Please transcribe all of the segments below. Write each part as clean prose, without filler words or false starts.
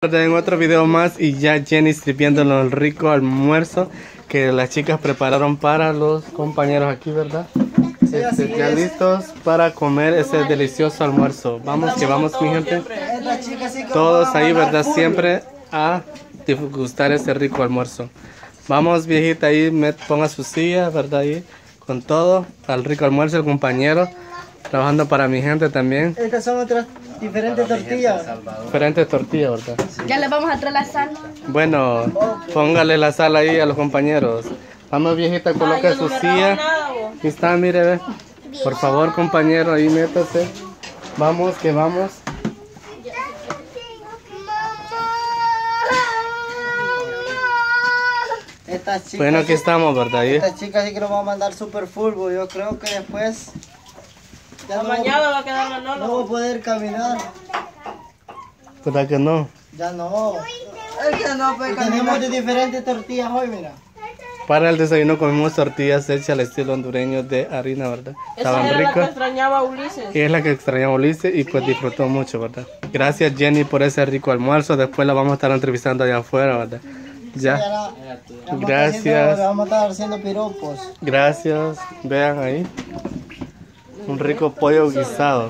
En otro video más y ya Jenny sirviéndonos el rico almuerzo que las chicas prepararon para los compañeros aquí, ¿verdad? Ya listos para comer ese delicioso almuerzo. Vamos que vamos, mi gente. Todos ahí, ¿verdad? Siempre a degustar ese rico almuerzo. Vamos, viejita, ahí ponga su silla, ¿verdad? Ahí con todo al rico almuerzo, el compañero trabajando para mi gente también. Estas son otras diferentes tortillas. Diferentes tortillas, ¿verdad? Ya le vamos a traer la sal. Bueno, póngale la sal ahí a los compañeros. Vamos, viejita, coloque su silla. Aquí está, mire, ve. Por favor, compañero, ahí métase. Vamos, que vamos. Bueno, aquí estamos, ¿verdad? Ahí. Estas chicas sí que nos van a mandar super fútbol. Yo creo que después... Ya mañana va a quedar no voy a poder caminar. ¿Verdad que no? Ya no. Es que no puede caminar. Tenemos de diferentes tortillas hoy, mira. Para el desayuno comimos tortillas hechas al estilo hondureño de harina, ¿verdad? Estaban ricas. Esa era la que extrañaba a Ulises. Y es la que extrañaba a Ulises y pues disfrutó mucho, ¿verdad? Gracias, Jenny, por ese rico almuerzo. Después la vamos a estar entrevistando allá afuera, ¿verdad? Ya. Gracias. Vamos a estar haciendo piropos. Gracias. Vean ahí. Un rico pollo guisado.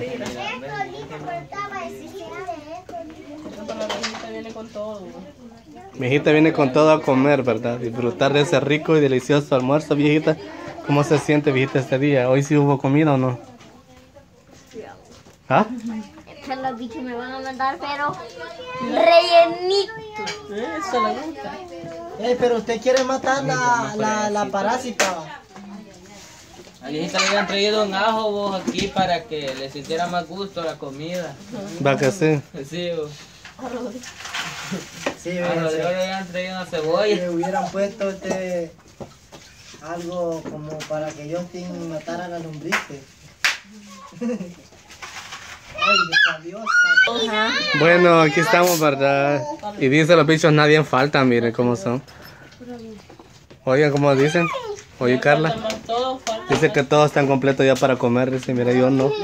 Mi hijita viene con todo a comer, ¿verdad? Disfrutar de ese rico y delicioso almuerzo, viejita. ¿Cómo se siente, viejita, este día? ¿Hoy sí hubo comida o no? ¿Ah? Estos los bichos me van a mandar, pero rellenitos. Eso le gusta. Pero usted quiere matar la parásita. A viejita le habían traído un ajo vos aquí para que les hiciera más gusto la comida. ¿Va que sí? Sí, vos. Sí, a Rodrigo le habían traído una cebolla. Le hubieran puesto algo como para que Justin matara a la lombrices. Ay, diosa. Bueno, aquí estamos, ¿verdad? Y dicen los bichos, nadie falta, miren cómo son. Oigan, ¿cómo dicen? Oye, Carla. Dice que todos están completos ya para comer. Dice, mira, yo no.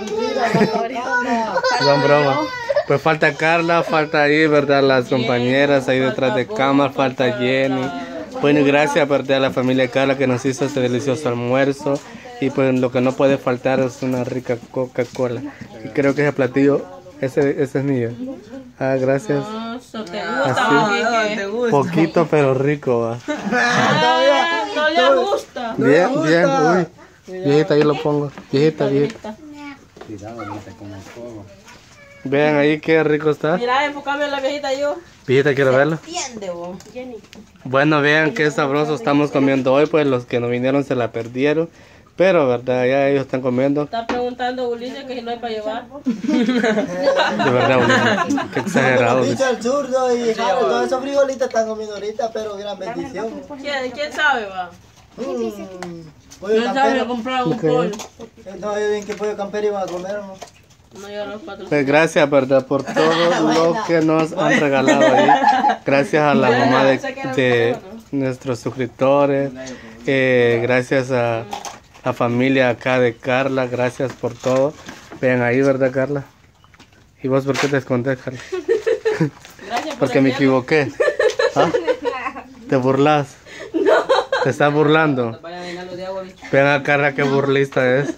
Son bromas. Pues falta Carla, falta ahí, ¿verdad? Las compañeras ahí detrás de cámara, falta Jenny. Bueno, y gracias, ¿verdad? A la familia Carla que nos hizo este delicioso almuerzo. Y pues lo que no puede faltar es una rica Coca-Cola. Y creo que ese platillo, ese es mío. Ah, gracias. ¿Te gusta? Poquito pero rico, va. No le gusta. Bien, uy. Viejita, yo lo pongo. Viejita. Cuidado, viejita, con el fuego. Vean ahí qué rico está. Mira, enfocame a la viejita yo. Viejita, ¿quiero verlo? Entiende, vos. Bueno, vean qué sabroso estamos comiendo hoy. Pues los que no vinieron se la perdieron. Pero, ¿verdad? Ya ellos están comiendo. Está preguntando Ulises que si no hay para llevar. De verdad, Ulises. Qué exagerado. Dicho el zurdo y todos esos frijolitos están comiendo ahorita, pero gran bendición. ¿Quién sabe, va? Pollo campero. Comprar un pollo. No, bien que pollo campero iban a comer, ¿no? Pues gracias, ¿verdad? Por todo lo que nos han regalado ahí. Gracias a la mamá de nuestros suscriptores. Gracias a la familia acá de Carla. Gracias por todo. Vean ahí, ¿verdad, Carla? ¿Y vos por qué te escondes, Carla? Porque me equivoqué. ¿Ah? ¿Te burlas? No. ¿Te estás burlando? Vean a Carla qué burlista es.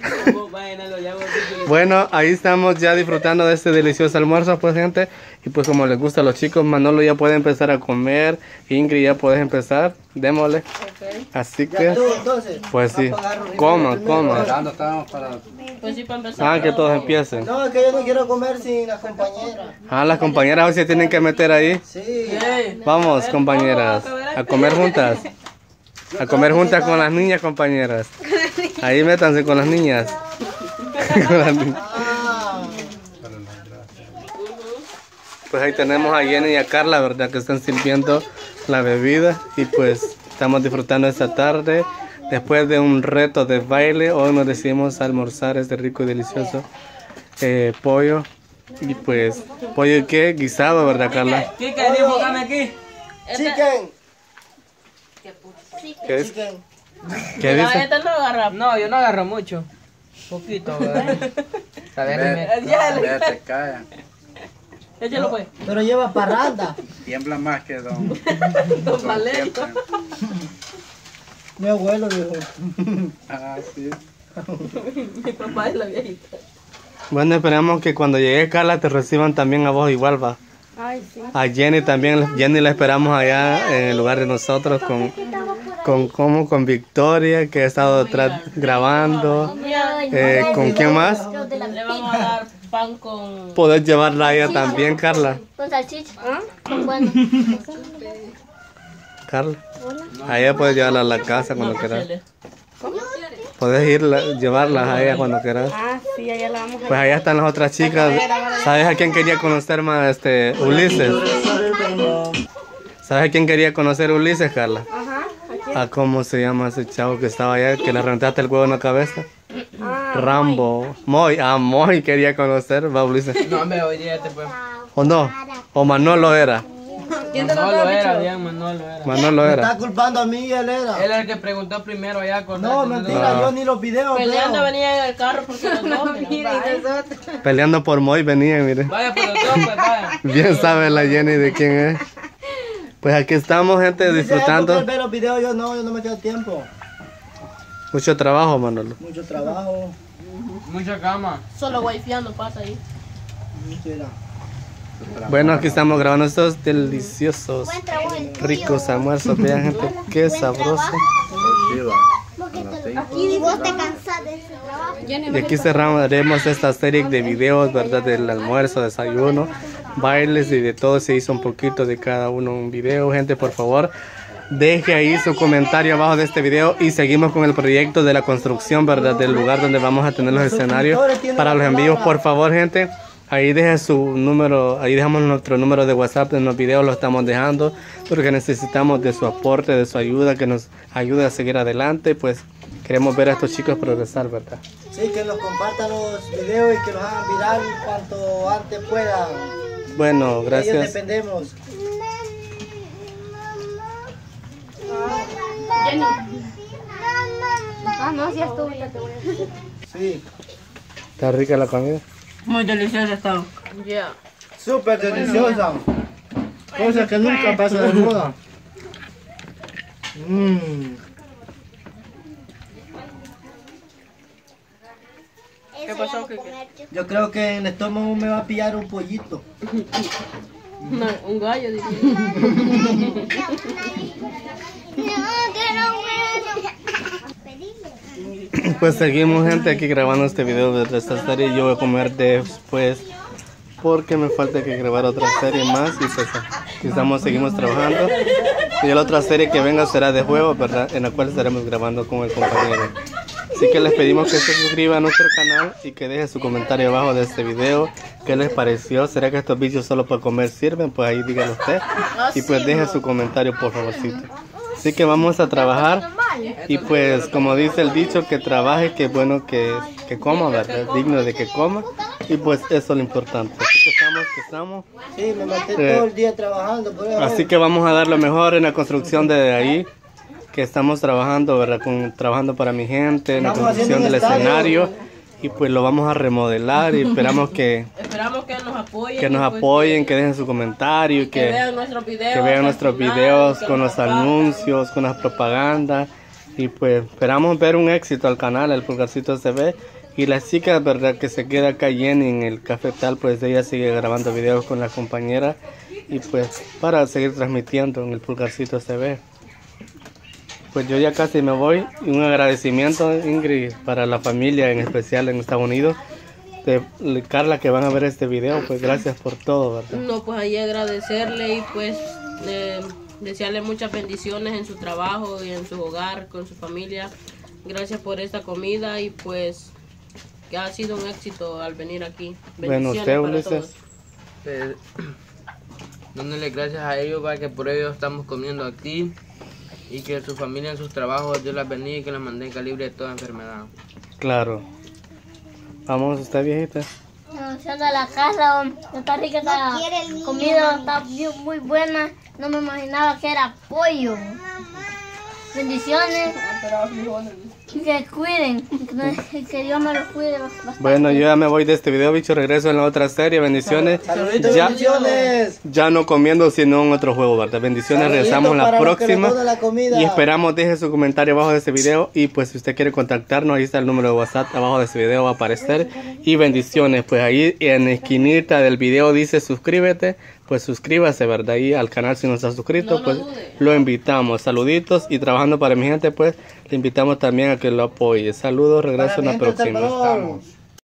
Bueno, ahí estamos ya disfrutando de este delicioso almuerzo, pues, gente. Y pues como les gusta a los chicos, Manolo ya puede empezar a comer. Ingrid, ya puedes empezar. Démosle. Así que, pues sí, coman. Pues sí, para empezar. Ah, que todos empiecen. No, es que yo no quiero comer sin las compañeras. Ah, las compañeras hoy se tienen que meter ahí. Sí. Vamos, compañeras, a comer juntas. A comer juntas con las niñas, compañeras. Ahí métanse con las niñas. Pues ahí tenemos a Jenny y a Carla, ¿verdad? Que están sirviendo la bebida. Y pues estamos disfrutando esta tarde. Después de un reto de baile, hoy nos decidimos almorzar este rico y delicioso pollo. Y pues, pollo ¿qué? Guisado, ¿verdad, Carla? Kike, enfócame aquí. Chicken. ¿Qué es? Chicken. ¿Qué dice? Esta no agarra. No, yo no agarro mucho. Poquito, ¿verdad? A ver, Vete, calla. Échalo pues. Pero lleva parranda. Tiembla más que don. Don Valerio. Mi abuelo dijo. Ah, sí. Mi papá es la viejita. Bueno, esperamos que cuando llegue Carla te reciban también a vos igual, va. Ay, sí. A Jenny también. Jenny la esperamos allá en el lugar de nosotros con Victoria, que ha estado grabando. ¿Con quién más? Le vamos a dar pan con... Poder llevarla a ella también, Carla. Con salchicha. Con bueno. Carla. A ella puedes llevarla a la casa cuando quieras. Puedes llevarla a ella cuando quieras. Ah, sí, allá la vamos a... Pues allá están las otras chicas. ¿Sabes a quién quería conocer más? Ulises. ¿Sabes a quién quería conocer Ulises, Carla? Ajá. ¿A cómo se llama ese chavo que estaba allá, que le rentaste el huevo en la cabeza? Rambo. Moy. Moy quería conocer, va Ulises. No, hombre, hoy día te puedo. ¿O no? ¿O Manolo era? Manolo era, bien, Manolo era. Manolo Me era. está culpando a mí, él era. Él es el que preguntó primero allá con... No, mentira, yo ni los videos Peleando veo. venía en el carro porque los dos, mira, Peleando por Moy venían, mire. Vaya, por los dos, pues vaya. Bien sabe la Jenny de quién es. Pues aquí estamos, gente, Porque disfrutando. él ve los videos, yo no me quedo tiempo. Mucho trabajo, Manolo. Mucho trabajo. Mucha cama. Solo wifiando pasa ahí. Mira. Bueno, aquí estamos grabando estos deliciosos, ricos almuerzos. Vean, gente, qué sabroso. Y vos te cansás de ese trabajo. Y aquí cerraremos esta serie de videos, ¿verdad? Del almuerzo, desayuno, bailes y de todo. Se hizo un poquito de cada uno un video. Gente, por favor, deje ahí su comentario abajo de este video y seguimos con el proyecto de la construcción, ¿verdad? Del lugar donde vamos a tener los escenarios para los envíos. Por favor, gente, ahí deje su número, ahí dejamos nuestro número de WhatsApp en los videos, lo estamos dejando porque necesitamos de su aporte, de su ayuda, que nos ayude a seguir adelante. Pues queremos ver a estos chicos progresar, ¿verdad? Sí, que los compartan los videos y que los hagan viral cuanto antes puedan. Bueno, De ellos gracias. dependemos. Jenny. Ah, no, si estuvo, ya te voy a decir. Sí, ¿Está rica la comida? Muy deliciosa está. Ya. súper deliciosa. Cosa que nunca pasa de moda. ¿Qué pasó, Kike? Yo creo que en el estómago me va a pillar un pollito. No, un gallo, diría. Pues seguimos, gente, aquí grabando este video de esta serie. Yo voy a comer después porque me falta que grabar otra serie más y pues seguimos trabajando. Y la otra serie que venga será de juego, ¿verdad? En la cual estaremos grabando con el compañero. Así que les pedimos que se suscriban a nuestro canal y que dejen su comentario abajo de este video. ¿Qué les pareció? ¿Será que estos bichos solo para comer sirven? Pues ahí díganlo usted. Y pues dejen su comentario, por favorcito. Así que vamos a trabajar. Y pues como dice el dicho, que trabaje, que bueno que coma, ¿verdad? Digno de que coma. Y pues eso es lo importante. Así que estamos. Sí, me maté todo el día trabajando. Por eso. Así que vamos a dar lo mejor en la construcción de ahí. Que estamos trabajando, ¿verdad? Trabajando para mi gente, en la construcción del escenario. Y pues lo vamos a remodelar y esperamos que nos apoyen. que nos apoyen, que dejen su comentario, Que vean nuestros videos. que vean nuestros videos con los anuncios, con las propagandas. Y pues esperamos ver un éxito al canal, el Pulgarcito TV. Y la chica, ¿verdad? Que se queda acá Jenny en el cafetal, pues ella sigue grabando videos con la compañera. Y pues para seguir transmitiendo en el Pulgarcito TV. Pues yo ya casi me voy. Y un agradecimiento, Ingrid, para la familia, en especial en Estados Unidos. De Carla, que van a ver este video, pues gracias por todo, ¿verdad? No, pues ahí agradecerle y pues desearle muchas bendiciones en su trabajo y en su hogar, con su familia. Gracias por esta comida y pues que ha sido un éxito al venir aquí. Bueno, Bendiciones usted, para Ulises. todos. Dándole gracias a ellos, para que por ellos estamos comiendo aquí. Y que su familia en sus trabajos, Dios las bendiga y que las mantenga libre de toda enfermedad. Claro. Vamos, ¿está viejita? Anunciando a la casa, está rica esta comida, está muy buena. No me imaginaba que era pollo. Bendiciones. Que cuiden, que Dios me los cuide bastante. Bueno, yo ya me voy de este video, bicho. Regreso en la otra serie. Bendiciones. Saluditos, Ya, bendiciones. ya no comiendo, sino en otro juego, ¿verdad? Bendiciones. Saluditos Regresamos en la para los que les próxima. gusta la comida. Y esperamos, deje su comentario abajo de este video. Y pues si usted quiere contactarnos, ahí está el número de WhatsApp. Abajo de este video va a aparecer. Y bendiciones. Pues ahí en la esquinita del video dice suscríbete. Pues suscríbase, ¿verdad? Y al canal si no está suscrito, No pues lo dude. lo invitamos. Saluditos. Y trabajando para mi gente, pues le invitamos también a que lo apoye. Saludos. Regreso en la Para mi gente de El próxima. Salvador.